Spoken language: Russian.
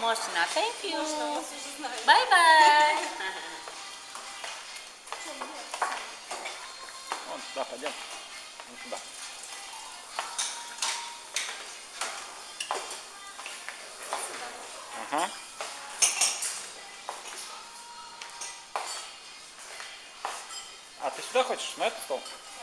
Мосина, thank you. Bye-bye. Вон туда пойдем. Вон туда. Ага. А ты сюда хочешь? На этот стол?